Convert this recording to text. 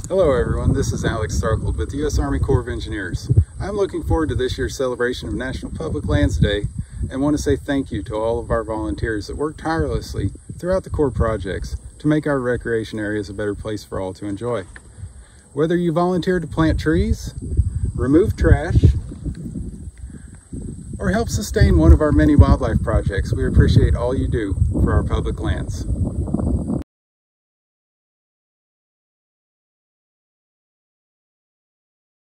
Hello everyone, this is Alex Starkle with the U.S. Army Corps of Engineers. I'm looking forward to this year's celebration of National Public Lands Day and want to say thank you to all of our volunteers that work tirelessly throughout the Corps projects to make our recreation areas a better place for all to enjoy. Whether you volunteer to plant trees, remove trash, or help sustain one of our many wildlife projects, we appreciate all you do for our public lands.